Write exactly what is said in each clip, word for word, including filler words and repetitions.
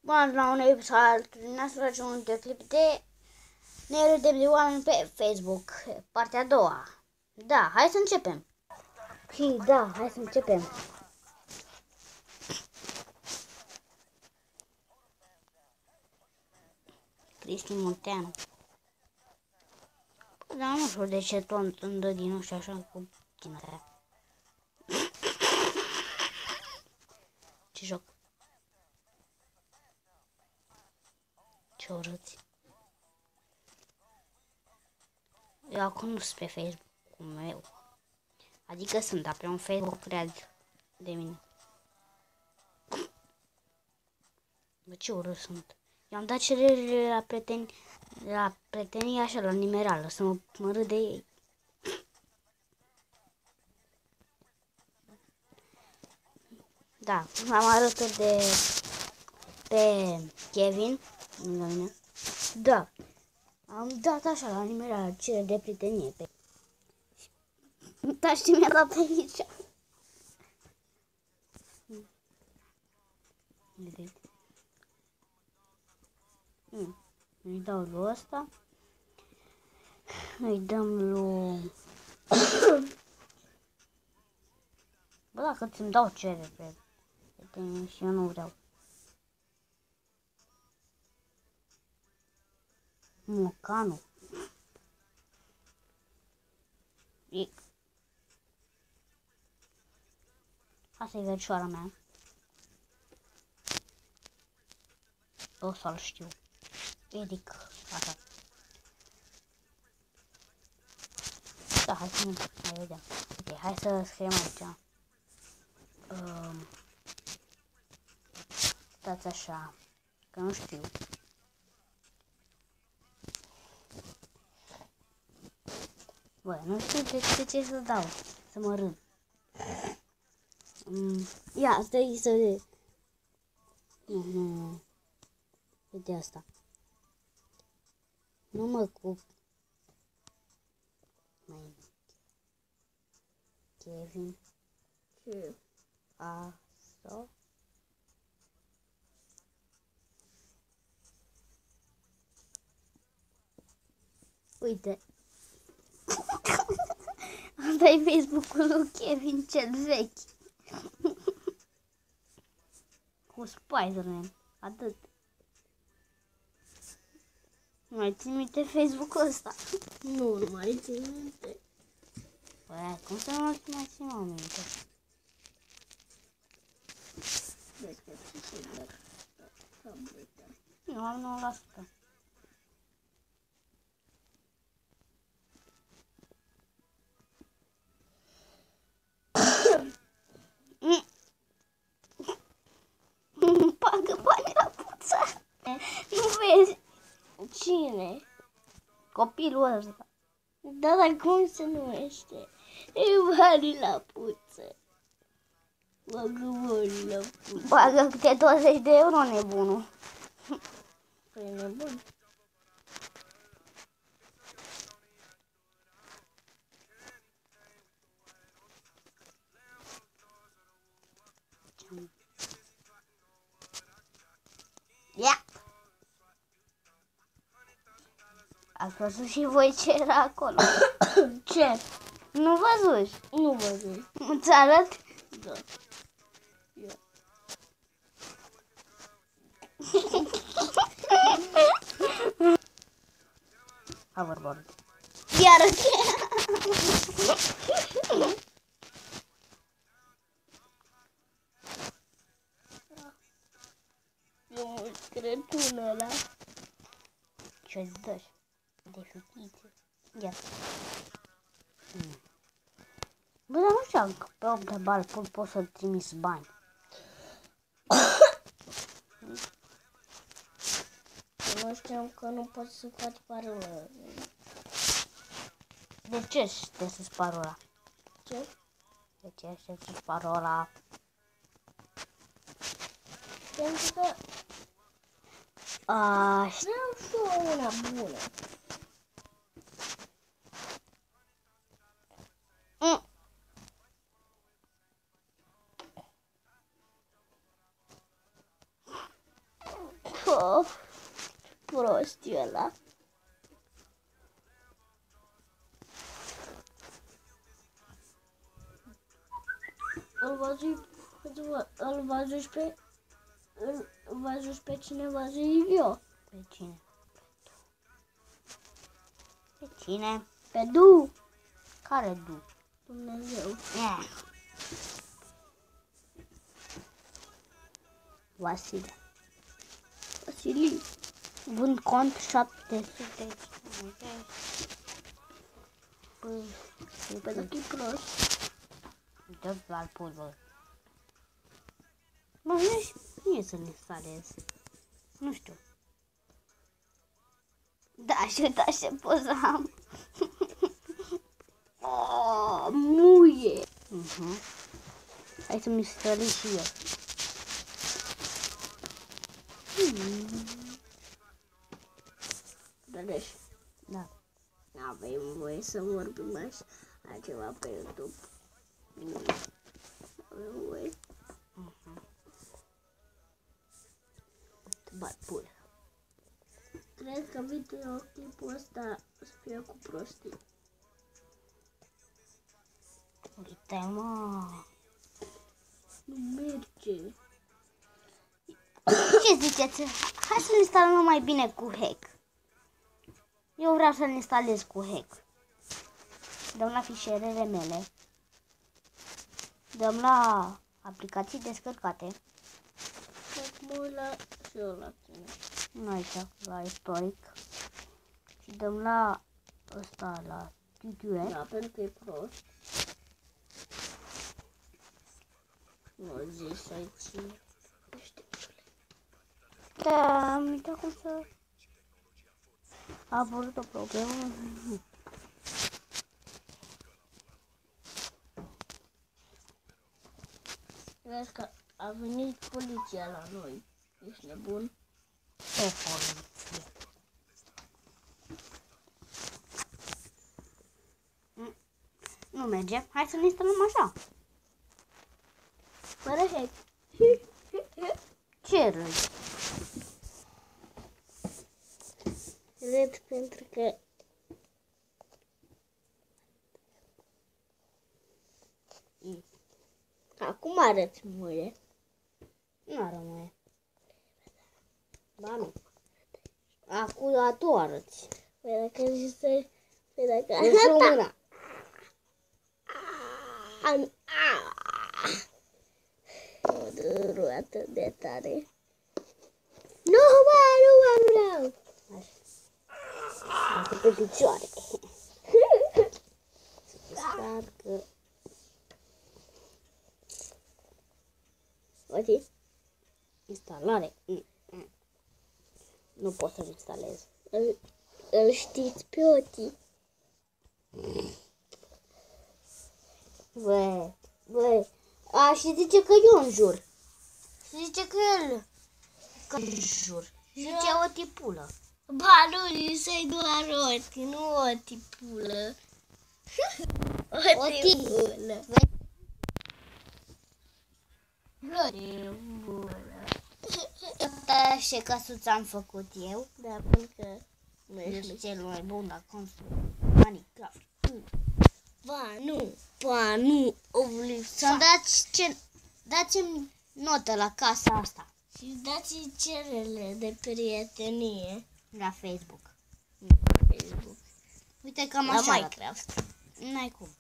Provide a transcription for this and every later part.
Bună la un episod al nostru face un clip de ne râdem de oameni pe Facebook, partea a doua. Da, hai să începem. Și da, hai să începem. Cristi Munteanu. Dar nu știu de ce tot îmi dă din ușa așa cu tinere. Ce joc. Ce urâți. Eu acum nu sunt pe Facebook-ul meu. Adică sunt, dar pe un Facebook creat de mine. Bă, ce urât sunt. Eu am dat cerere la prieteni, la prietenii așa, la nimerală, să mă, mă râd de ei. Da, am arătat de pe Kevin, lângă mine. Da, am dat așa la nimerală cerere de prietenie pe. Dar știi, mi-a dat pe aici. Vedeți? Mm. Îi dau lui ăsta. Îi dăm lui... Bă, dacă ți-mi dau cerere pe prietenie și eu nu vreau. Mocanu. E... Asta e vercioara mea. O să-l știu. Edic. Așa. Da, hai să mai vedem. Ok, hai să scriem aici. Um, stați așa. Că nu știu. Bă, nu știu de ce, ce să dau. Să mă râd. Um, ia, stai să... Nu, nu, nu. Uite asta. Nu mă cu... Mai... Kevin. Ce? Asta. Uite. Asta e Facebook-ul lui Kevin cel vechi. Cu Spider-Man. Atât. Mai ții minte Facebook-ul ăsta? Nu, nu mai țin minte. Băi, cum să nu mai țin minte? Vezi că ți se dă tableta. Eu am nouă la sută. Pagă bani la puță. Nu vezi? Cine? Copilul ăsta. Da, dar cum se numește? E bani la puță. Bagă bani la puță. Bagă câte douăzeci de euro, nebunul. Păi nebun. Ia! Ați văzut și voi ce era acolo? Ce? Nu văzuși? Nu văzut. Îți arăt? Da. Ia. Hoverboard. Iară ce? Eu mă Crăciun ăla. Ce-ți dă? De fetițe. Ia. Mm. Bă, dar nu știam că pe opt de bal pot, pot să trimis bani. Nu știam că nu poți să faci parolă. De ce știi să-ți parola? Ce? De ce știi să-ți parola? Pentru că A, știu. vreau și eu una bună. Mm. Oh, prost e ăla. Îl văzui, îl văzui pe, îl văzui pe cineva zi eu. Pe cine? Pe cine? Pe Du. Care Du? Dumnezeu. Eh. Vasile. Vasilii. Vând cont șapte sute. Păi, Păi dacă e prost. dă al pulvă. Mă, nu e să-l instalez. Nu știu. Da, și uita ce poză am. Oh, muie. Uh-huh. Hai să-mi instalez și eu. Dădeș. Da. N-avem voie să vorbim așa ceva pe YouTube. Nu avem voie. Uh-huh. Te bat pula. Cred că videoclipul ăsta să fie cu prostii. Uite, mă. Nu merge. Ce ziceți? Hai să-l instalăm mai bine cu hack. Eu vreau să-l instalez cu hack. Dăm la fișierele mele. Dăm la aplicații descărcate. Acum la și eu la tine. Nu aici, la istoric. Și dăm la ăsta, la tutorial. Da, pentru că e prost. Nu zis aici. Da, am uitat cum să... A apărut o problemă. Vezi că a venit poliția la noi. Ești nebun? Ce poliție? Nu merge. Hai să ne instalăm așa. Fără hack. Ce râzi? Râd pentru că acum arăți muie. Nu rămâne. Ba nu. Acum tu arăți. Păi dacă zici să... Păi dacă Deci mâna. Am... Mă duru atât de tare. Nu, mă, nu mă vreau. Așa pe picioare. Sparcă. Uite. Instalare. Mm, mm. Nu pot să-l instalez. Îl, îl știți pe Oti. Bă, bă. A, și zice că eu înjur. Și zice că el... Că înjur. Zice o tipulă. Ba nu, să-i doar Oti, nu Oti pulă. Oti. Pulă. Oti pulă. Așa căsuța am făcut eu. Da, pentru că nu ești Ești cel mai bun la construit Minecraft. Ba nu, ba nu, oblig. Să-mi dați ce... Dați-mi notă la casa asta. Și dați cerere de prietenie. La Facebook. Facebook. Uite cam La așa arată. Minecraft. N-ai cum.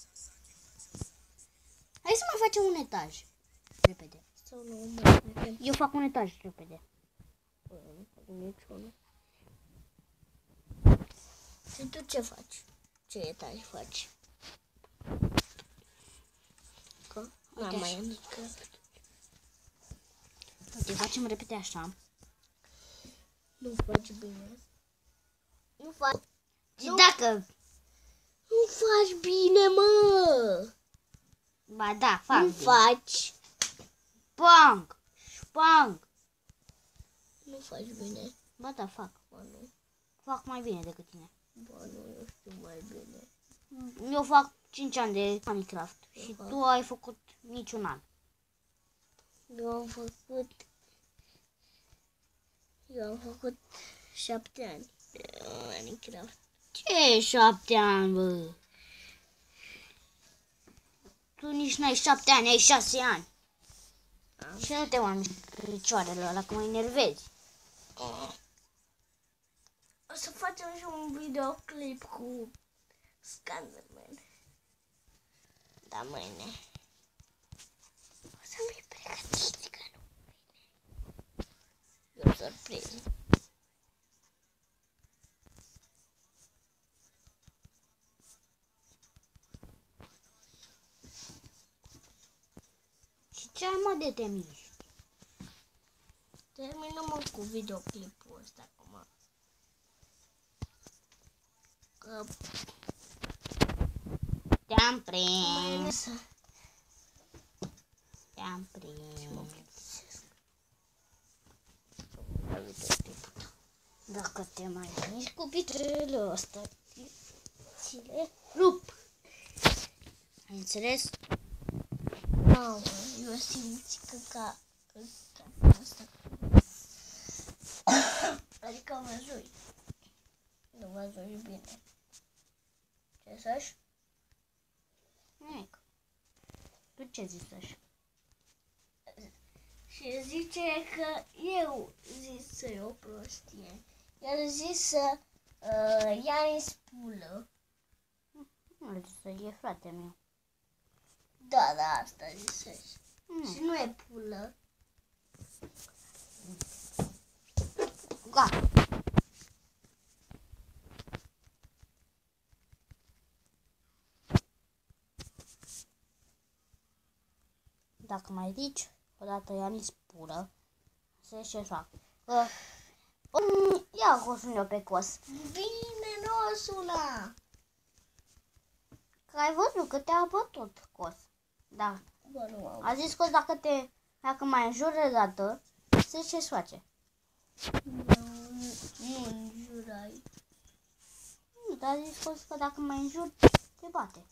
Hai să mai facem un etaj. Repede. Sau nu mai facem. Eu fac un etaj repede. Nu facem niciunul. Și tu ce faci? Ce etaj faci? Că n-am Uite mai așa. mică. Uite, facem repede așa. Nu faci bine. Nu faci. Și Nu. dacă... Nu faci bine, mă! Ba da, fac Nu bine. faci. Bang! Bang! Nu faci bine. Ba da, fac. Ba nu. Fac mai bine decât tine. Ba nu, eu știu mai bine. Eu fac cinci ani de Minecraft. Și Aha. tu ai făcut niciun an. Eu am făcut... Eu am făcut șapte ani de Minecraft. Ce șapte ani, bă? Tu nici n-ai șapte ani, ai șase ani. Am. Și nu te mai mișcă picioarele ăla, că mă enervezi. O să facem și un videoclip cu Scanderman. Da, mâine. O să mi pregătiți că nu mâine. E o surpriză. Și ce ai, mă, de te miști? Terminăm cu videoclipul ăsta acum. Că Te-am prins. mâine să... Te-am prins. Dacă te mai miști cu picioarele ăsta, ți le rup. Ai înțeles? Mamă, eu simt că ca... că ca asta. Adică văzui. Nu văzui bine. Ce să-și? Nimic. Tu ce zici așa? Și zice că eu zis să e o prostie. El zis să uh, ia-i spulă. Nu zic să e frate meu. Da, da, asta zis. Mm. Și nu e pulă. Gata. Dacă mai zici, odată ia-mi spură, să ce fac. Uh, um, ia cosul eu pe cos. Bine, nu o suna. Că ai văzut că te-a bătut cos. Da. Bă, nu am. A zis cos dacă te, dacă mai înjuri de dată, să ce-ți face. Nu, nu înjurai. Nu, dar a zis cos că dacă mai înjuri, te bate.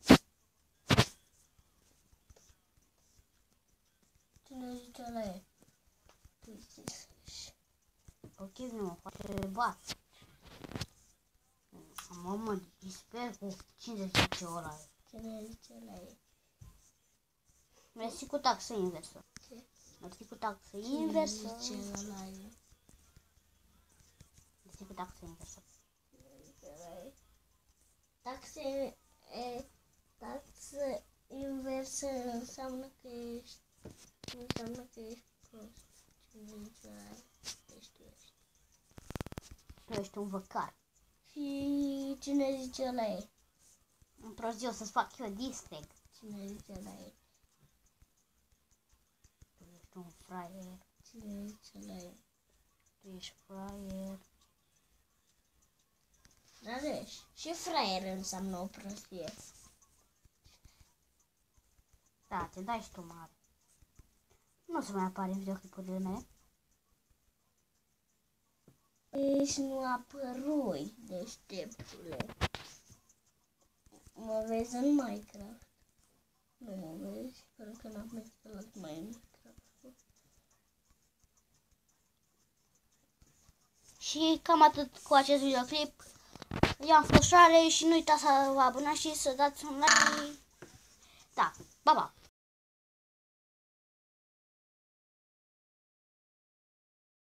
Cine zice ăla e? Tu zici. Ok, nu mă face bat. Mă, mă, disper cu cincizeci ce ăla e. Cine zice ăla e? Mersi cu taxă inversă. Ce? Mersi cu taxă Cine inversă. zice ăla e? Mersi cu taxă inversă. Taxe, e, taxă inversă înseamnă că ești, înseamnă că ești prost. Cine zice ăla e? Ești tu ești. Tu ești un văcar. Și cine zice ăla e? Într-o zi o să-ți fac eu distreg. Cine zice ăla e? Tu ești un fraier. Cine zice ăla e? Tu ești fraier. Dar ești. Și fraier înseamnă o prostie. Da, te dai și tu mare. Nu o să mai apare în videoclipurile mele. Ești nu apărui, deșteptule. Mă vezi în Minecraft. Nu mă vezi, pentru că n-am instalat Minecraft. Și cam atât cu acest videoclip. I-am fost Șoare și nu uitați să vă abonați și să dați un like. Da, pa, pa!